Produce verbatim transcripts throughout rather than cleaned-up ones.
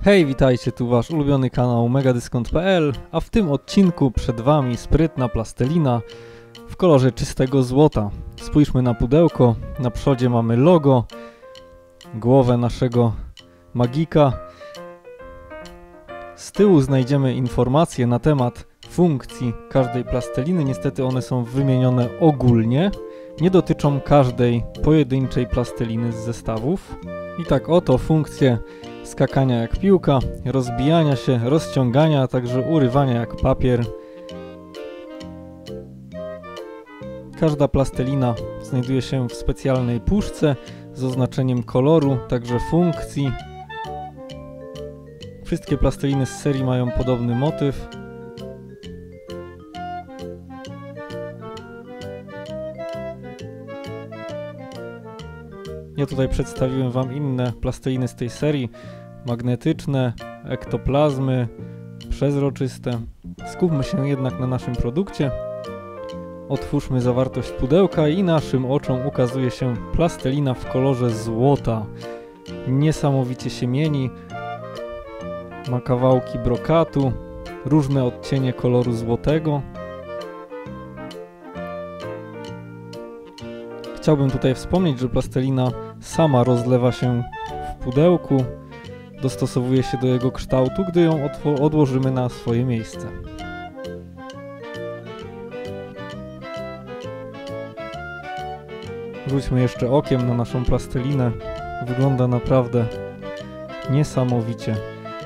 Hej, witajcie, tu wasz ulubiony kanał megadyskont kropka p l, a w tym odcinku przed wami sprytna plastelina w kolorze czystego złota. Spójrzmy na pudełko, na przodzie mamy logo, głowę naszego magika. Z tyłu znajdziemy informacje na temat funkcji każdej plasteliny. Niestety one są wymienione ogólnie, nie dotyczą każdej pojedynczej plasteliny z zestawów. I tak oto funkcje skakania jak piłka, rozbijania się, rozciągania, a także urywania jak papier. Każda plastelina znajduje się w specjalnej puszce z oznaczeniem koloru, także funkcji. Wszystkie plasteliny z serii mają podobny motyw. Ja tutaj przedstawiłem wam inne plasteliny z tej serii, magnetyczne, ektoplazmy, przezroczyste. Skupmy się jednak na naszym produkcie. Otwórzmy zawartość pudełka i naszym oczom ukazuje się plastelina w kolorze złota. Niesamowicie się mieni. Ma kawałki brokatu, różne odcienie koloru złotego. Chciałbym tutaj wspomnieć, że plastelina sama rozlewa się w pudełku, dostosowuje się do jego kształtu, gdy ją odłożymy na swoje miejsce. Rzućmy jeszcze okiem na naszą plastelinę. Wygląda naprawdę niesamowicie.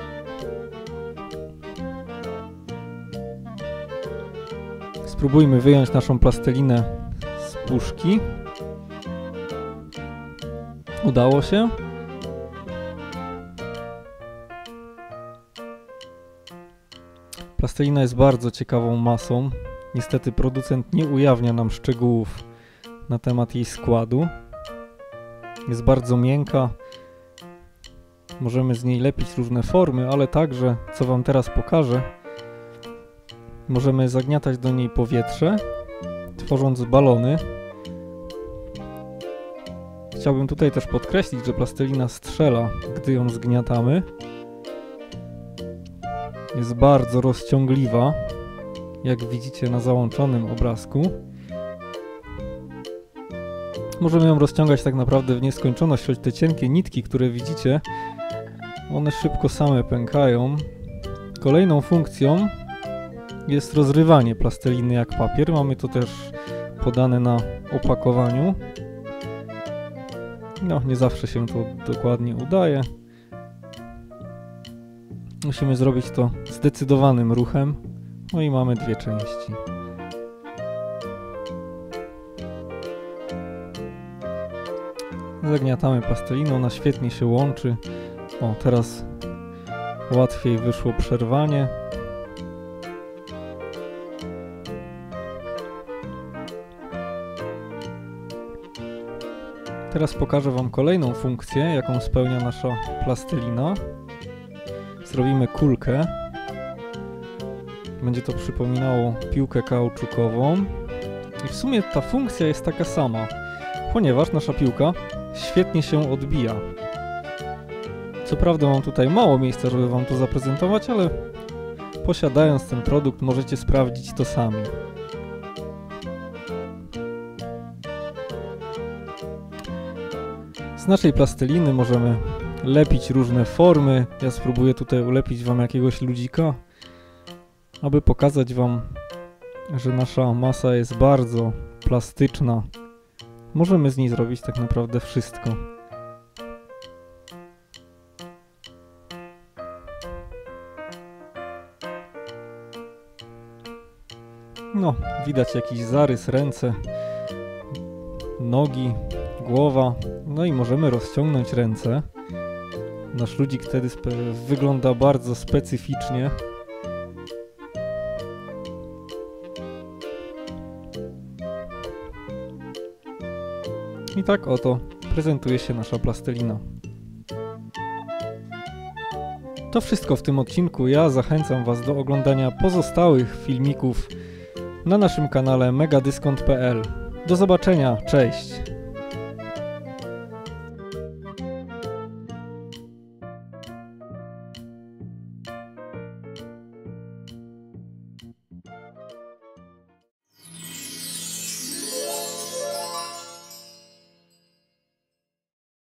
Spróbujmy wyjąć naszą plastelinę z puszki. Udało się. Plastelina jest bardzo ciekawą masą. Niestety producent nie ujawnia nam szczegółów na temat jej składu. Jest bardzo miękka. Możemy z niej lepić różne formy, ale także, co wam teraz pokażę, możemy zagniatać do niej powietrze, tworząc balony. Chciałbym tutaj też podkreślić, że plastelina strzela, gdy ją zgniatamy. Jest bardzo rozciągliwa, jak widzicie na załączonym obrazku. Możemy ją rozciągać tak naprawdę w nieskończoność, choć te cienkie nitki, które widzicie, one szybko same pękają. Kolejną funkcją jest rozrywanie plasteliny jak papier. Mamy to też podane na opakowaniu. No, nie zawsze się to dokładnie udaje. Musimy zrobić to zdecydowanym ruchem. No i mamy dwie części. Zagniatamy plasteliną, ona świetnie się łączy. O, teraz łatwiej wyszło przerwanie. Teraz pokażę wam kolejną funkcję, jaką spełnia nasza plastelina. Zrobimy kulkę. Będzie to przypominało piłkę kauczukową. I w sumie ta funkcja jest taka sama, ponieważ nasza piłka świetnie się odbija. Co prawda mam tutaj mało miejsca, żeby wam to zaprezentować, ale posiadając ten produkt możecie sprawdzić to sami. Z naszej plasteliny możemy lepić różne formy. Ja spróbuję tutaj ulepić wam jakiegoś ludzika, aby pokazać wam, że nasza masa jest bardzo plastyczna. Możemy z niej zrobić tak naprawdę wszystko. No, widać jakiś zarys, ręce, nogi, głowa. No i możemy rozciągnąć ręce. Nasz ludzik wtedy wygląda bardzo specyficznie. I tak oto prezentuje się nasza plastelina. To wszystko w tym odcinku. Ja zachęcam was do oglądania pozostałych filmików na naszym kanale megadyskont kropka p l. Do zobaczenia, cześć!